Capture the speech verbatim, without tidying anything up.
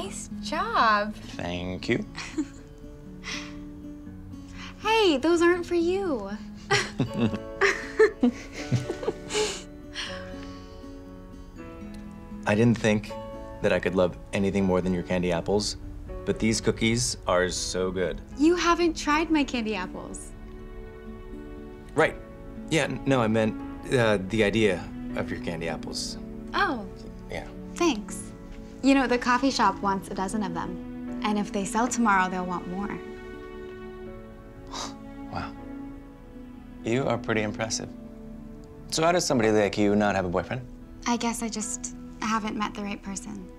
Nice job. Thank you. Hey, those aren't for you. I didn't think that I could love anything more than your candy apples, but these cookies are so good. You haven't tried my candy apples. Right. Yeah, no, I meant uh, the idea of your candy apples. Oh. Yeah. Thanks. You know, the coffee shop wants a dozen of them. And if they sell tomorrow, they'll want more. Wow. You are pretty impressive. So how does somebody like you not have a boyfriend? I guess I just haven't met the right person.